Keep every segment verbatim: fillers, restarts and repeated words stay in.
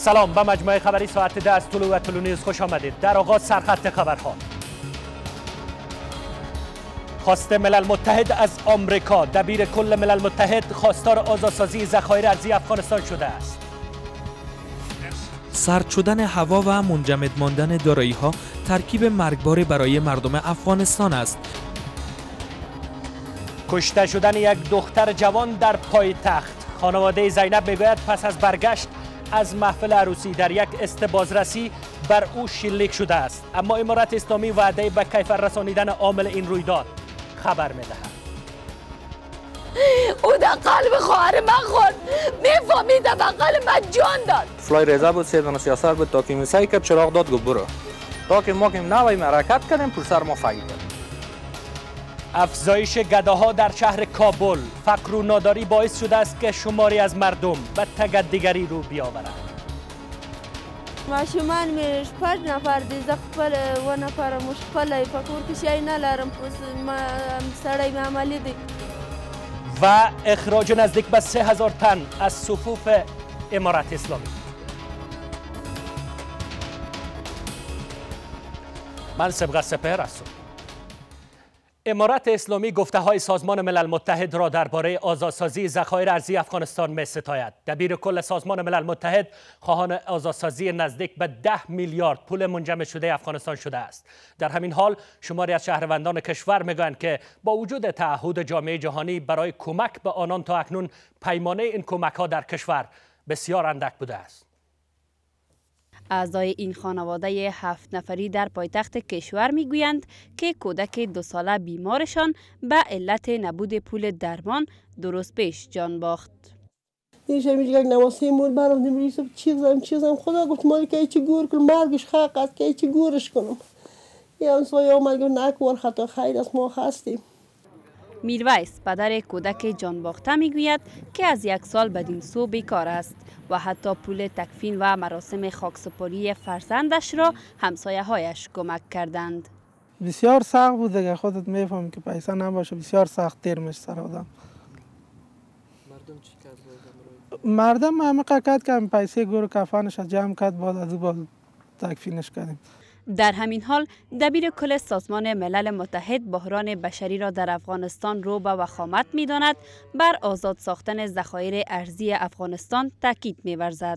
سلام، به مجموعه خبری ساعت ده از طلوع و طلوع نیوز خوش آمدید. در آغاز سرخط خبرها. خواست ملل متحد از آمریکا. دبیر کل ملل متحد خواستار آزادسازی ذخایر ارزی افغانستان شده است. سرد شدن هوا و منجمد ماندن دارایی‌ها ترکیب مرگبار برای مردم افغانستان است. کشته شدن یک دختر جوان در پایتخت. خانواده زینب میگوید پس از برگشت از محفل عروسی در یک است بازرسی بر او شلیک شده است، اما امارت اسلامی وعده به کیفر رسانیدن عامل این رویداد خبر میدهد. او در قلب خواهر من خورد، میفهمید در قلب من جان داد. فلای ریزه بود، سیدن سیاست بود، تا که میسایی کرد چراغ داد گفت برو، تا که ما که نویم حرکت کردیم پر سر ما فایی کرد. افزایش گداها در شهر کابل. فقر و ناداری باعث شده است که شماری از مردم به تگدیگری رو بیاورند. ماشومان میرش پنج نفر دیزه خپل و نفر مشخپل فکر کشی نلارم پس ما سړی معمولی دی. و اخراج نزدیک به سه هزار تن از صفوف امارت اسلامی. من سبقت سپهر هستم. امارت اسلامی گفته های سازمان ملل متحد را درباره آزادسازی ذخایر ارزی افغانستان می ستاید. دبیر کل سازمان ملل متحد خواهان آزادسازی نزدیک به ده میلیارد پول منجمد شده افغانستان شده است. در همین حال شماری از شهروندان کشور میگویند که با وجود تعهد جامعه جهانی برای کمک به آنان تا اکنون پیمانه این کمک ها در کشور بسیار اندک بوده است. اعضای این خانواده هفت نفری در پایتخت کشور میگویند که کودک دو ساله بیمارشان به علت نبود پول درمان درست پیش جان باخت. دیشب میگه یک نواسه مول برام نمیریسه چیزم چیزم خدا گفت مالی که چی گور کنم مرگش حق است که چی گورش کنم. یا انسای اومد گفت نکور خطا خیر است ما هستیم. میرویس پدر کودک جان باخته میگوید که از یک سال بدین سو بیکار است و حتی پول تکفین و مراسم خاکسپاری فرزندش را همسایه هایش کمک کردند. بسیار سخت بود دیگه، خودت میفهم که پیسه نباشه بسیار سخت تیر میشه سر آدم. مردم چی کرد؟ مردم همه قکت که پیسه گور کفنش جمع کرد بعد از او تکفینش کردیم. در همین حال دبیر کل سازمان ملل متحد بحران بشری را در افغانستان رو به وخامت می‌داند، بر آزاد ساختن ذخایر ارزی افغانستان تاکید می‌ورزد.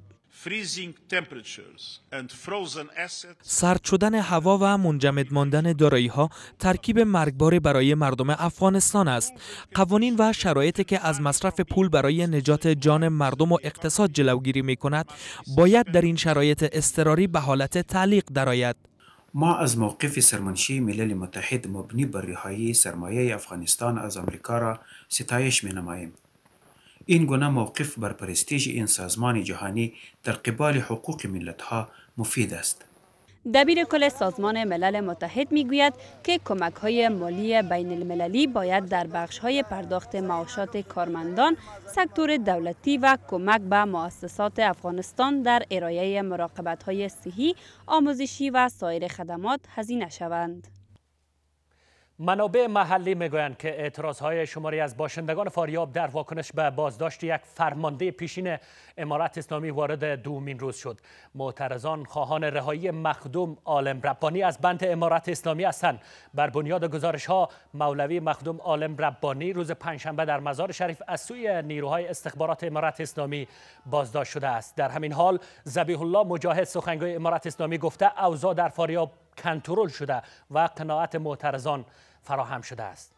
سرد شدن هوا و منجمد ماندن دارایی‌ها ترکیب مرگبار برای مردم افغانستان است. قوانین و شرایطی که از مصرف پول برای نجات جان مردم و اقتصاد جلوگیری می‌کند باید در این شرایط اضطراری به حالت تعلیق درآید. ما از موقف سرمنشی ملل متحد مبنی بر رهایی سرمایه افغانستان از آمریکا را ستایش می‌نماییم. این گونه موقف بر پرستیژ این سازمان جهانی در قبال حقوق ملت‌ها مفید است. دبیر کل سازمان ملل متحد میگوید که کمک‌های مالی بین المللی باید در بخش‌های پرداخت معاشات کارمندان، سکتور دولتی و کمک به مؤسسات افغانستان در ارائه مراقبت‌های صحی، آموزشی و سایر خدمات هزینه شوند. منابع محلی میگویند که اعتراضهای شماری از باشندگان فاریاب در واکنش به بازداشت یک فرمانده پیشین امارت اسلامی وارد دومین روز شد. معترضان خواهان رهایی مخدوم عالم ربانی از بند امارت اسلامی هستند. بر بنیاد گزارش‌ها مولوی مخدوم عالم ربانی روز پنجشنبه در مزار شریف از سوی نیروهای استخبارات امارت اسلامی بازداشت شده است. در همین حال ذبیح الله مجاهد سخنگوی امارت اسلامی گفته اوضاع در فاریاب کنترل شده و قناعت معترضان فراهم شده است.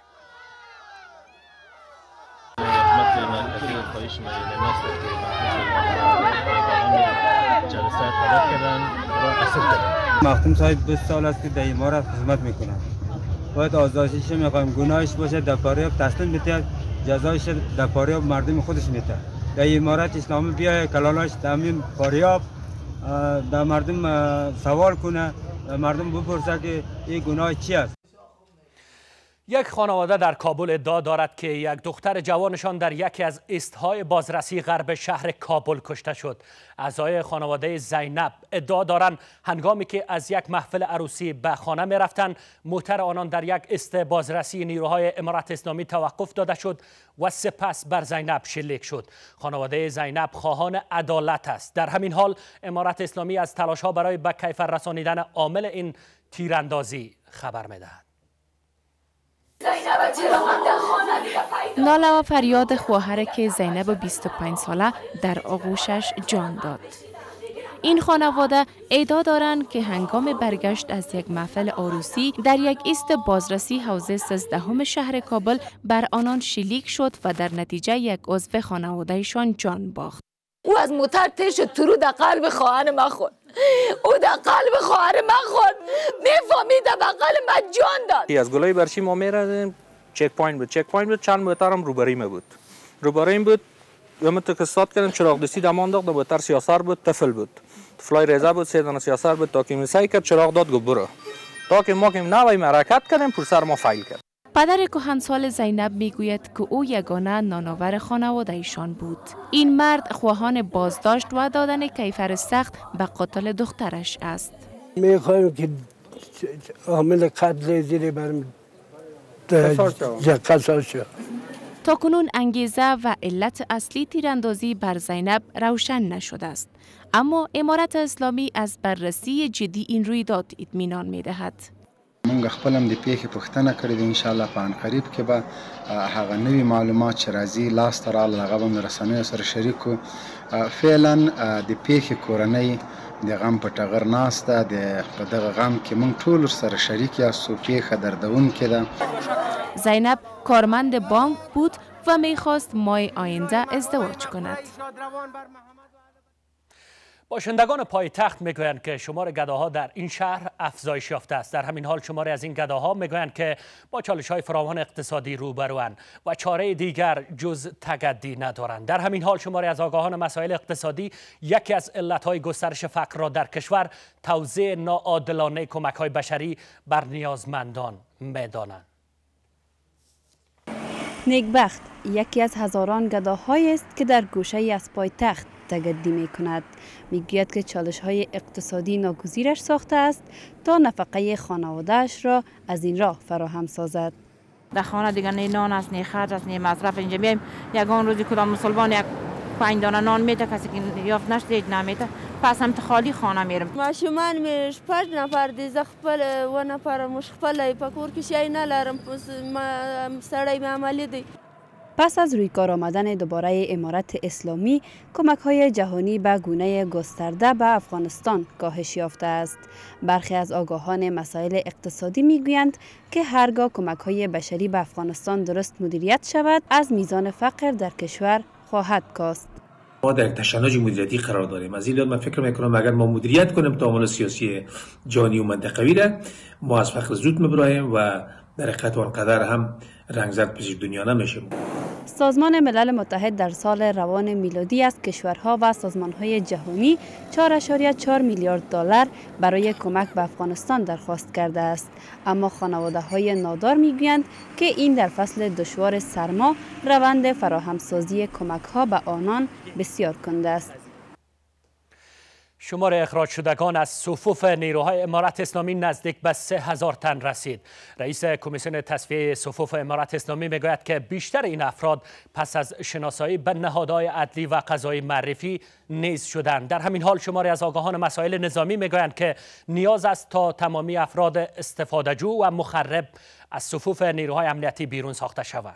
مخدوم صاحب بیست سال است که در امارت خدمت میکنه. باید آزادیش میخوایم، گناهش باشه در فاریاب تسلیم بده، جزایش در فاریاب مردم خودش میده. در امارت اسلامی بیای کلالاش در همین فاریاب در مردم سوال کنه، مردم بپرسه که این گناه چی است. یک خانواده در کابل ادعا دارد که یک دختر جوانشان در یکی از ایستهای بازرسی غرب شهر کابل کشته شد. اعضای خانواده زینب ادعا دارند هنگامی که از یک محفل عروسی به خانه می رفتند، موتر آنان در یک ایست بازرسی نیروهای امارت اسلامی توقف داده شد و سپس بر زینب شلیک شد. خانواده زینب خواهان عدالت است. در همین حال امارت اسلامی از تلاش‌ها برای به کیفر رسانیدن عامل این تیراندازی خبر می‌دهد. ناله و فریاد خواهر که زینب بیست و پنج ساله در آغوشش جان داد. این خانواده ادعا دارند که هنگام برگشت از یک محفل عروسی در یک ایست بازرسی حوزه سیزدهم شهر کابل بر آنان شلیک شد و در نتیجه یک عضو خانوادهشان جان باخت. او از موتر تش ترو در قلب خواهر من خورد. او در قلب خواهر من خورد. میفهمید در بغل من جان داد. از گلای برشی ما میرفتیم، چک پوینت بود. چک پوینت بود، چند موتر هم روبروی ما بود. روبروی بود. یه تو که استاد کردیم چراغ دستی دمان داد، موتر سیاسر بود، طفل بود. طفلای ریزه بود، سه دانه سیاسر بود. تا که میسای کرد چراغ داد گفت برو. تا که ما که نویم حرکت کردیم پر سر ما فایل کرد. پدر کهنسال زینب میگوید که او یگانه نانآور خانواده ایشان بود. این مرد خواهان بازداشت و دادن کیفر سخت به قاتل دخترش است. میخوایم که عامل قتل زیر برم قصاص شد. تا کنون انگیزه و علت اصلی تیراندازی بر زینب روشن نشده است، اما امارت اسلامی از بررسی جدی این رویداد اطمینان میدهد. موږ خپل هم د پیښې پوښتنه کړې ده، انشاءالله په ان قریب کې به هغه نوي معلومات چې راځي لاسته راغله هغه به د رسنیو سره شریک کړو. فعلا د پیښې کورنۍ د غم په ټغر ناسته ده، په دغه غم کې موږ ټول سره شریک یاستو. پیښه دردونکې ده. زینب کارمند بانک بود و میخواست ماه آینده ازدواج کند. باشندگان پایتخت میگویند که شمار گداها در این شهر افزایش یافته است. در همین حال شماری از این گداها میگویند که با چالش‌های فراوان اقتصادی روبروند و چاره دیگر جز تگدی ندارند. در همین حال شماری از آگاهان مسائل اقتصادی یکی از علت‌های گسترش فقر را در کشور توزیع ناعادلانه کمک‌های بشری بر نیازمندان می‌دانند. نیکبخت یکی از هزاران گداهایی است که در گوشه از پایتخت تگدی می کند. می گوید که چالش های اقتصادی ناگزیرش ساخته است تا نفقه خانوادهش را از این راه فراهم سازد. در خانه دیگر نه نان است، نه خرج است، نه مصرف. اینجا میایم یگان روزی کدام مسلمان یک پنج دانه نان میده، کسی که یافت نشده نمیده، پس هم خالی خانه میرم. ماشومان میش پنج نفر دی ز خپل و نفر مش خپل په کور کې شي نه لرم، پس ما سړی مې عملی دی. پس از روی کار آمدن دوباره امارت اسلامی، کمک های جهانی به گونه گسترده به افغانستان کاهش یافته است. برخی از آگاهان مسائل اقتصادی میگویند که هرگاه کمک های بشری به افغانستان درست مدیریت شود، از میزان فقر در کشور خواهد کاست. ما در تشنج مدیریتی قرار داریم. از این لحاظ من فکر میکنم اگر ما مدیریت کنیم تعامل سیاسی جهانی و منطقوی را، ما از فقر زود میبراییم و در حقیقت آنقدر هم رنگزرد پیش دنیا نمیشیم. سازمان ملل متحد در سال روان میلادی از کشورها و سازمانهای جهانی چهار ممیز چهار میلیارد دلار برای کمک به افغانستان درخواست کرده است، اما خانواده‌های نادار میگویند که این در فصل دشوار سرما روند فراهمسازی کمک‌ها به آنان بسیار کند است. شمار اخراج شدگان از صفوف نیروهای امارت اسلامی نزدیک به سه هزار تن رسید. رئیس کمیسیون تصفیه صفوف امارت اسلامی میگوید که بیشتر این افراد پس از شناسایی به نهادهای عدلی و قضایی معرفی نیز شدند. در همین حال شماری از آگاهان مسائل نظامی میگویند که نیاز است تا تمامی افراد استفاده‌جو و مخرب از صفوف نیروهای امنیتی بیرون ساخته شوند.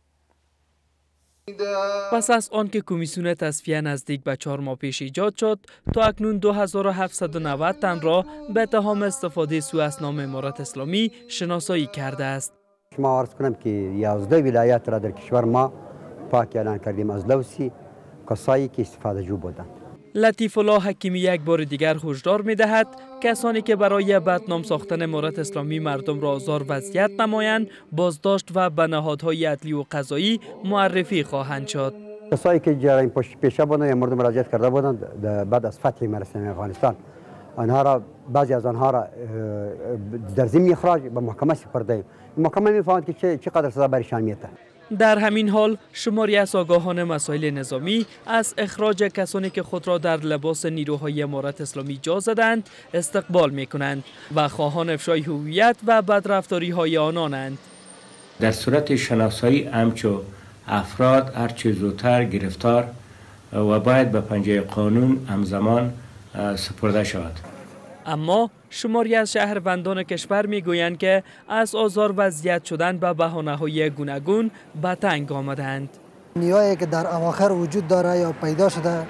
پس از آنکه کمیسیون تصفیه نزدیک به چهار ماه پیش ایجاد شد، تا اکنون دو هزار و هفتصد و نود تن را به اتهام استفاده سوء از نام امارت اسلامی شناسایی کرده است. شما عرض کنم که یازده ولایت را در کشور ما پاک اعلان کردیم از لوسی کسایی که استفاده جو بودند. لطیف الله حکیمی یک بار دیگر هشدار می دهد کسانی که برای بدنام ساختن امارت اسلامی مردم را آزار و اذیت نمایند بازداشت و به نهادهای عدلی و قضایی معرفی خواهند شد. کسایی که جرایم پیشه بودند یا مردم مراجعت کرده بودند بعد از فتح مراسم افغانستان آنها را بعضی از آنها را در ضمن اخراج به محکمه سپرده. محکمه می‌فهمد که چه چقدر سزا برایشان می‌آید. در همین حال شماری از آگاهان مسائل نظامی از اخراج کسانی که خود را در لباس نیروهای امارت اسلامی جا زدند استقبال می‌کنند و خواهان افشای هویت و بدرفتاری‌های آنانند. در صورت شناسایی همچو افراد هرچه زودتر گرفتار و باید به پنجه قانون همزمان سپرده شود. اما شماری از شهروندان کشور میگویند که از آزار و اذیت شدن به بهانه‌های گوناگون به تنگ آمدند. نیایی که در اواخر وجود داره یا پیدا شده،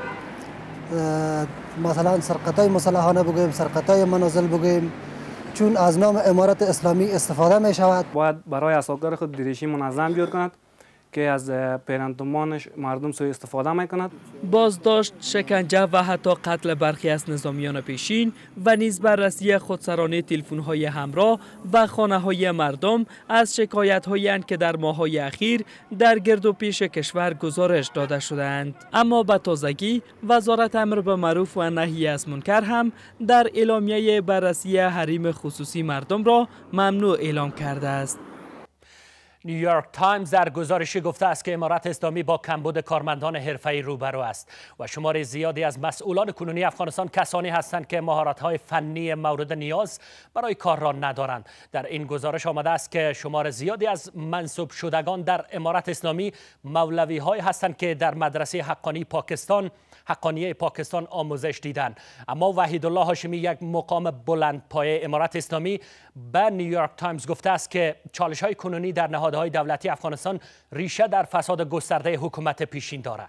مثلا سرقت‌های مسلحانه بگوییم، سرقت‌های منازل بگوییم، چون از نام امارت اسلامی استفاده می شود. باید برای اساکار خود دریشی منظم جور کند که از پیرندمانش مردم سوء استفاده می کند. بازداشت، شکنجه و حتی قتل برخی از نظامیان پیشین و نیز بررسی خودسرانه تلفن‌های همراه و خانه‌های مردم از شکایت‌هایی اند که در ماه‌های اخیر در گرد و پیش کشور گزارش داده شدند. اما به تازگی وزارت امر به معروف و نهی از منکر هم در اعلامیه بررسی حریم خصوصی مردم را ممنوع اعلام کرده است. نیویورک تایمز در گزارشی گفته است که امارت اسلامی با کمبود کارمندان حرفه‌ای روبرو است و شمار زیادی از مسئولان کنونی افغانستان کسانی هستند که مهارت‌های فنی مورد نیاز برای کار را ندارند. در این گزارش آمده است که شمار زیادی از منصوب شدگان در امارت اسلامی مولوی‌هایی هستند که در مدرسه حقانی پاکستان حقانیه پاکستان آموزش دیدند. اما وحیدالله هاشمی، یک مقام بلندپایه امارت اسلامی، به نیویورک تایمز گفته است که چالش‌های کنونی در نهادهای دولتی افغانستان ریشه در فساد گسترده حکومت پیشین دارد.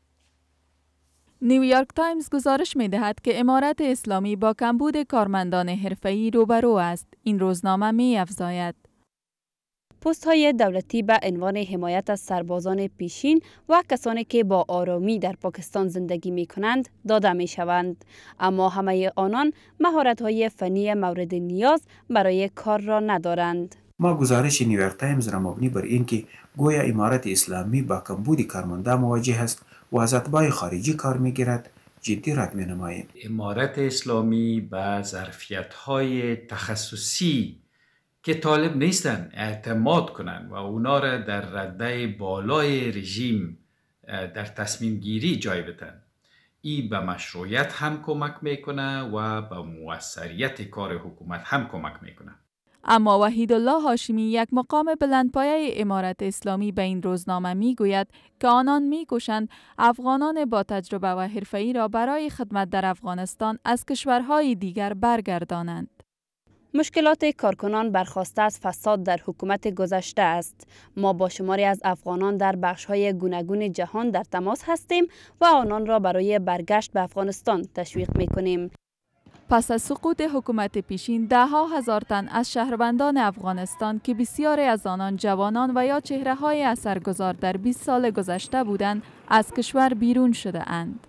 نیویورک تایمز گزارش می دهد که امارت اسلامی با کمبود کارمندان حرفه‌ای روبرو است. این روزنامه می افزاید: پست های دولتی به عنوان حمایت از سربازان پیشین و کسانی که با آرامی در پاکستان زندگی می کنند داده می شوند. اما همه آنان مهارت های فنی مورد نیاز برای کار را ندارند. ما گزارش نیویورک تایمز را مبنی بر اینکه گویا امارت اسلامی با کمبود کارمندان مواجه است و از اتباع خارجی کار می گیرد جدی رد می نماییم. امارت اسلامی به ظرفیت های تخصصی که طالب نیستن اعتماد کنن و اونا را در رده بالای رژیم در تصمیم گیری جای بدن. این به مشروعیت هم کمک میکنه و به موثریت کار حکومت هم کمک میکنه. اما وحیدالله هاشمی، یک مقام بلندپایه امارت اسلامی، به این روزنامه میگوید که آنان میکوشند افغانان با تجربه و حرفه‌ای را برای خدمت در افغانستان از کشورهای دیگر برگردانند. مشکلات کارکنان برخواسته از فساد در حکومت گذشته است. ما با شماری از افغانان در بخش‌های گوناگون جهان در تماس هستیم و آنان را برای برگشت به افغانستان تشویق می‌کنیم. پس از سقوط حکومت پیشین، ده ها هزار تن از شهروندان افغانستان که بسیاری از آنان جوانان و یا چهره‌های اثرگذار در بیست سال گذشته بودند، از کشور بیرون شده اند.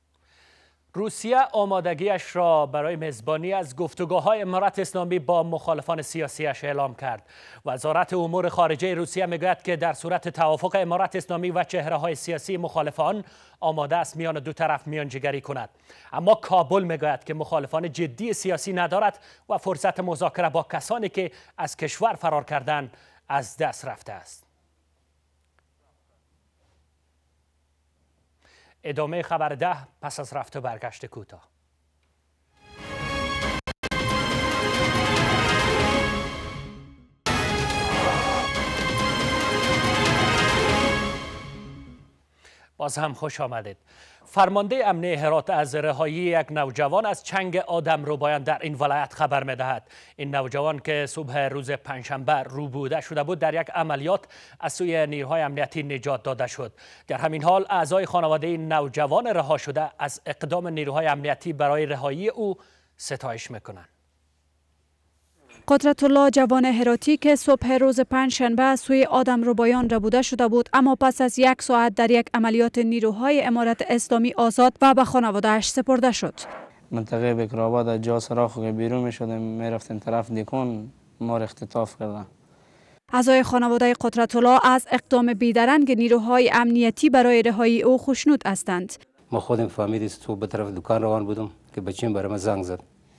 روسیه آمادگیش را برای میزبانی از گفتگوهای امارت اسلامی با مخالفان سیاسیش اعلام کرد. وزارت امور خارجه روسیه میگوید که در صورت توافق امارت اسلامی و چهره‌های سیاسی مخالفان آماده است میان دو طرف میانجیگری کند. اما کابل میگوید که مخالفان جدی سیاسی ندارد و فرصت مذاکره با کسانی که از کشور فرار کردند از دست رفته است. ادامه خبر ده پس از رفت و برگشت کوتاه. باز هم خوش آمدید. فرمانده امنیه هرات از رهایی یک نوجوان از چنگ آدمربایان در این ولایت خبر می‌دهد. این نوجوان که صبح روز پنجشنبه روبوده شده بود، در یک عملیات از سوی نیروهای امنیتی نجات داده شد. در همین حال اعضای خانواده این نوجوان رها شده از اقدام نیروهای امنیتی برای رهایی او ستایش می‌کنند. قدرت الله جوان هراتی که صبح روز پنجشنبه از سوی آدمربایان ربوده شده بود، اما پس از یک ساعت در یک عملیات نیروهای امارت اسلامی آزاد و به خانواده‌اش سپرده شد. منطقه بکرآباد از جا سراخ که بیرون می شدیم می رفتیم طرف دیکن، ما را اختطاف کردن. اعضای خانواده قدرت الله از اقدام بیدرنگ نیروهای امنیتی برای رهایی او خوشنود هستند. ما خودم فهمیدیم تو به طرف دکان روان بودم که بچیم برام زنگ زد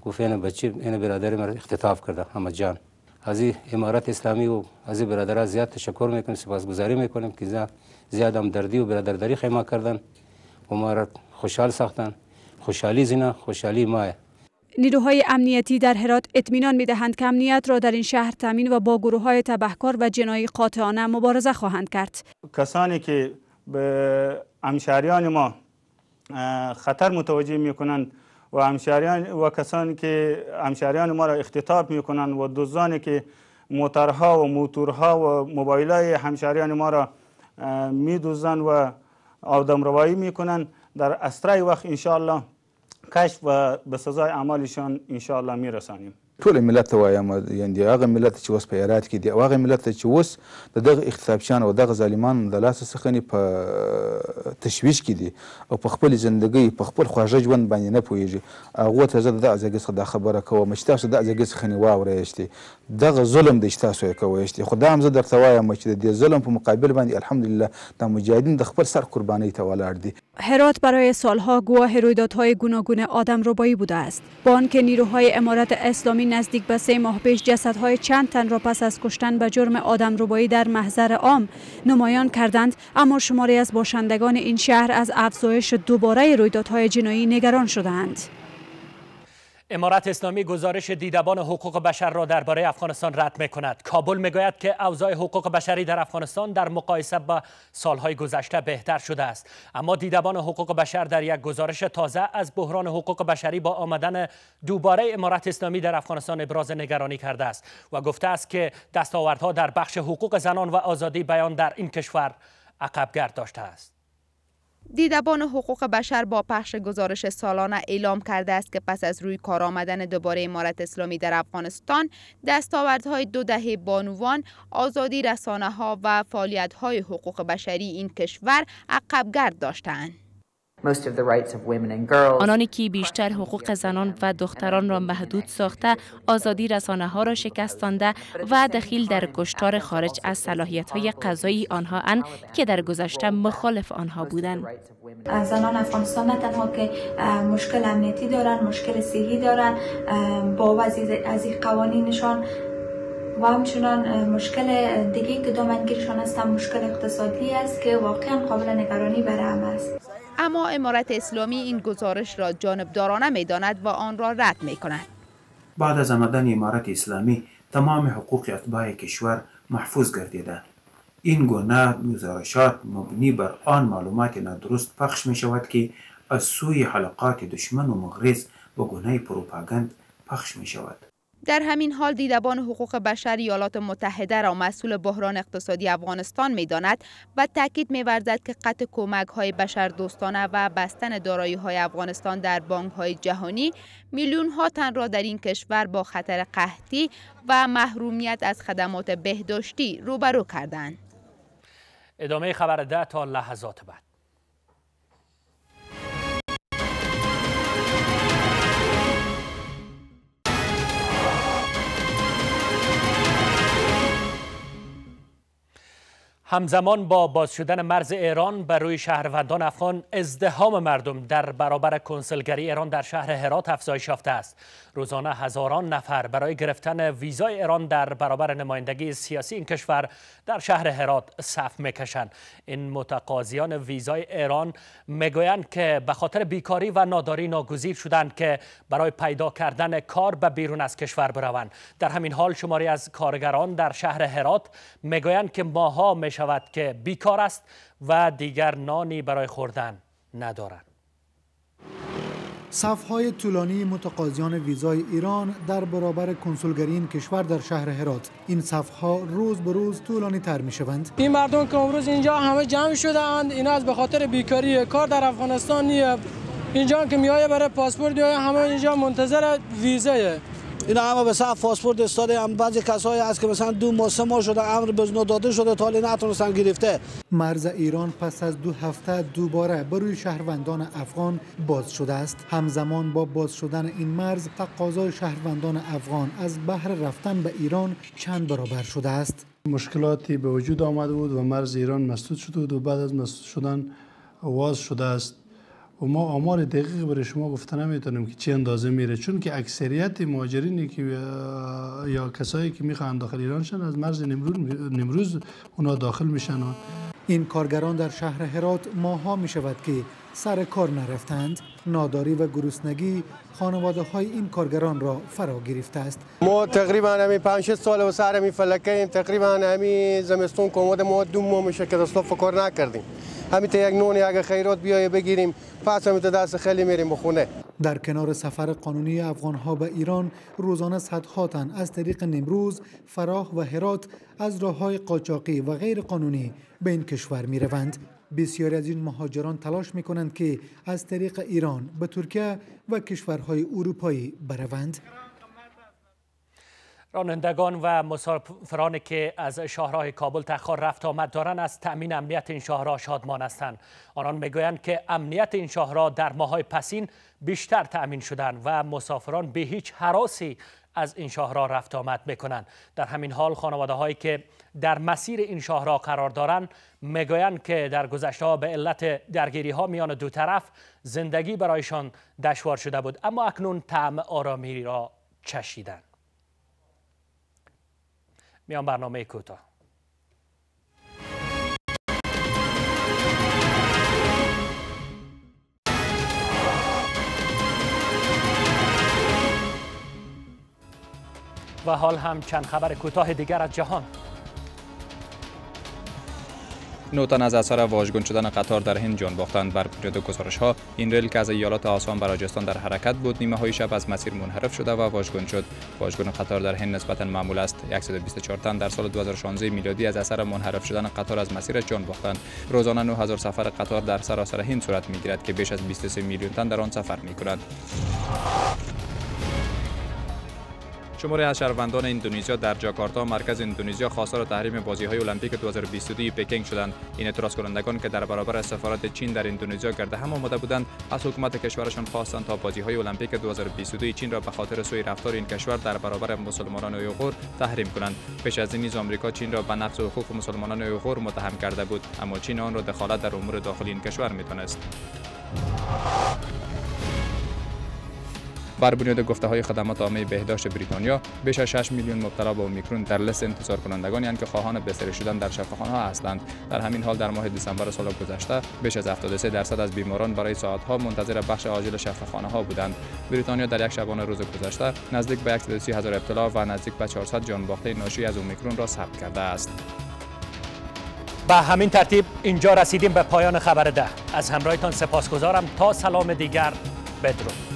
گفت این بچه این برادر من اختطاف کرده حمد جان. از این امارت اسلامی و از این برادرها زیاد تشکر میکنیم، سپاسگزاری میکنیم که زیاد همدردی و برادرداری خیمه کردن و ما را خوشحال ساختن. خوشحالی زینا، خوشحالی ماه. نیروهای امنیتی در هرات اطمینان می‌دهند که امنیت را در این شهر تامین و با گروه‌های تبهکار و جنایی قاطعانه مبارزه خواهند کرد. کسانی که به همشهریان ما خطر متوجه می‌کنند و همشهریان و کسانی که همشهریان ما را اختطاف می‌کنند و دزدانی که موترها و موتورها و موبایل‌های همشهریان ما را می‌دزدند و آدمربایی می‌کنند، در اسرع وقت انشاءالله کشف و به سزای اعمالشان انشاءالله میرسانیم. ټول ملت ته وایم، یعنې هغه ملت چې اوس په هرات کې دی او هغه ملت ته چې اوس د دغه اختطافچیان او دغه ظالمانو د لاسه څخه په تشویش کې دي او په خپل زندګۍ په خپل خواږه ژوند باندې نه پوهېږي، هغو ته زه د دغه ځایګۍ څخه دا خبره کوم چې تاسو دغه ځایګۍ څخه واورئ، دغه ظلم دی چې تاسو یې کوئ، خو دا هم زه درته وایم چې د دې ظلم په مقابل باندې الحمدلله د مجاهدین د خپل سر قربانۍ ته ولاړ دي. هرات برای سالها گواه رویدادهای گوناگون آدمربایی بوده است. با آنکه نیروهای امارت اسلامی نزدیک به سه ماه پیش جسدهای چند تن را پس از کشتن به جرم آدمربایی در محضر عام نمایان کردند، اما شماری از باشندگان این شهر از افزایش دوباره رویدادهای جنایی نگران شدند. امارت اسلامی گزارش دیدبان حقوق بشر را درباره افغانستان رد می‌کند. کابل می‌گوید که اوضاع حقوق بشری در افغانستان در مقایسه با سالهای گذشته بهتر شده است، اما دیدبان حقوق بشر در یک گزارش تازه از بحران حقوق بشری با آمدن دوباره امارت اسلامی در افغانستان ابراز نگرانی کرده است و گفته است که دستاوردها در بخش حقوق زنان و آزادی بیان در این کشور عقبگرد داشته است. دیدبان حقوق بشر با پخش گزارش سالانه اعلام کرده است که پس از روی کار آمدن دوباره امارت اسلامی در افغانستان، دستاوردهای دو دهه بانوان، آزادی رسانه‌ها و فعالیت‌های حقوق بشری این کشور عقبگرد داشتند. آنانی که بیشتر حقوق زنان و دختران را محدود ساخته، آزادی رسانه ها را شکستانده و دخیل در کشتار خارج از صلاحیت های قضایی آنها اند که در گذشته مخالف آنها بودند. زنان افغانستان نه تنها که مشکل امنیتی دارند، مشکل صحی دارند با وضع از این قوانینشان و همچنان مشکل دیگه که دامنگیرشان است مشکل اقتصادی است که واقعا قابل نگرانی برای همه است. اما امارت اسلامی این گزارش را جانبدارانه می‌داند و آن را رد می‌کند. بعد از آمدن امارت اسلامی تمام حقوق اتباع کشور محفوظ گردیده. این گونه گزارشات مبنی بر آن معلومات نادرست پخش می شود که از سوی حلقات دشمن و مغرض به گونه پروپاگاند پخش می شود. در همین حال دیدبان حقوق بشر ایالات متحده را مسئول بحران اقتصادی افغانستان می‌داند و تاکید می‌ورزد که قطع کمک‌های بشردوستانه و بستن دارایی‌های افغانستان در بانک‌های جهانی میلیون‌ها تن را در این کشور با خطر قحطی و محرومیت از خدمات بهداشتی روبرو کردند. ادامه خبر ده تا لحظات بعد. همزمان با باز شدن مرز ایران بر روی شهروندان افغان، ازدحام مردم در برابر کنسولگری ایران در شهر هرات افزایش یافته است. روزانه هزاران نفر برای گرفتن ویزای ایران در برابر نمایندگی سیاسی این کشور در شهر هرات صف میکشند. این متقاضیان ویزای ایران میگویند که به خاطر بیکاری و ناداری ناگزیر شدند که برای پیدا کردن کار به بیرون از کشور بروند. در همین حال شماری از کارگران در شهر هرات میگویند که ماها می شود که بیکار است و دیگر نانی برای خوردن ندارند. صف‌های طولانی متقاضیان ویزای ایران در برابر کنسولگری این کشور در شهر هرات. این صف‌ها روز به روز طولانی تر می شوند. این مردم که امروز اینجا همه جمع شده اند، این از به خاطر بیکاری کار در افغانستان نیه. اینجا که میایه برای پاسپورت میایه، همه اینجا منتظر ویزایه. اینا همه به صف پاسپورت استاده، هم بعضی کسایی هست که مثلا دو ماه سه ماه شده امر بزنو داده شده تا حالا نتونستن گرفته. مرز ایران پس از دو هفته دوباره بر روی شهروندان افغان باز شده است. همزمان با باز شدن این مرز، تقاضای شهروندان افغان از بهر رفتن به ایران چند برابر شده است. مشکلاتی به وجود آمده بود و مرز ایران مسدود شده بود و بعد از مسدود شدن واز شده است و ما آمار دقیق برای شما گفته نمیتونیم که چه اندازه میره، چون که اکثریت مهاجرینی که یا کسایی که میخوان داخل ایران شن از مرز نمروز نمروز اونا داخل میشن. این کارگران در شهر هرات ماها می شود که سر کار نرفتند. ناداری و گرسنگی خانواده های این کارگران را فرا گرفته است. ما تقریبا همین پنج شش سال و سر همین فلکه تقریبا همین زمستون کمود ما دو ماه میشه که اصلا فکر نکردیم. همین تا یک نون اگه خیرات بیایه بگیریم پس همین تا دست خیلی میریم بخونه. در کنار سفر قانونی افغان ها به ایران روزانه صدها تن از طریق نیمروز، فراه و هرات از راههای قاچاقی و غیر قانونی به این کشور می روند. بسیاری از این مهاجران تلاش می کنند که از طریق ایران به ترکیه و کشورهای اروپایی بروند. رانندگان و مسافرانی که از شاهراه کابل تخار رفت آمد دارند از تأمین امنیت این شاهراه شادمان هستند. آنان میگویند که امنیت این شاهراه در ماه‌های پسین بیشتر تأمین شدند و مسافران به هیچ هراسی از این شاهراه رفت آمد میکنند. در همین حال خانواده هایی که در مسیر این شاهراه قرار دارند میگویند که در گذشته به علت درگیری ها میان دو طرف زندگی برایشان دشوار شده بود، اما اکنون طعم آرامی را چشیدند. میان برنامه کوتاه. و حال هم چند خبر کوتاه دیگر از جهان. نه تن از اثر واژگون شدن قطار در هند جان باختند. بر بنیاد گزارش‌ها این ریل که از ایالات آسام به راجستان در حرکت بود نیمه های شب از مسیر منحرف شده و واژگون شد. واژگون قطار در هند نسبتاً معمول است. صد و بیست و چهار تن در سال دو هزار و شانزده میلادی از اثر منحرف شدن قطار از مسیر جان باختند. روزانه نه هزار سفر قطار در سراسر هند صورت میگیرد که بیش از بیست و سه میلیون تن در آن سفر میکنند. شماری از شهروندان اندونزیا در جاکارتا مرکز اندونزیا خواستار تحریم بازی‌های المپیک دو هزار و بیست و دو پکینگ شدند. این اعتراض کنندگان که در برابر سفارت چین در اندونزیا گرد هم آمده بودند از حکومت کشورشان خواستند تا بازی‌های المپیک دو هزار و بیست و دو چین را به خاطر سوء رفتار این کشور در برابر مسلمانان اویغور تحریم کنند. پیش از این نیز آمریکا چین را به نقض حقوق مسلمانان اویغور متهم کرده بود، اما چین آن را دخالت در امور داخلی این کشور می‌دانست. بر بنیاد گفته‌های خدمات عامه بهداشت بریتانیا بیش از شش میلیون مبتلا به اومیکرون در لیست انتظار کنندگانی اند که خواهان بستری شدن در شفاخانه‌ها هستند. در همین حال در ماه دسامبر سال گذشته بیش از هفتاد و سه درصد از بیماران برای ساعت‌ها منتظر بخش عاجل شفاخانه‌ها بودند. بریتانیا در یک شبانه روز گذشته نزدیک به صد و سی هزار ابتلا و نزدیک به چهارصد جان باخته ناشی از اومیکرون را ثبت کرده است. به همین ترتیب اینجا رسیدیم به پایان خبر ده. از همراهتان سپاسگزارم. تا سلام دیگر، بدرود.